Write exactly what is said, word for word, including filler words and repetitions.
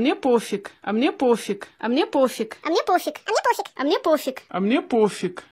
мне пофиг, а мне пофиг, а мне пофиг, А мне пофиг, а мне пофиг, а мне пофиг, а мне пофиг. а мне пофиг.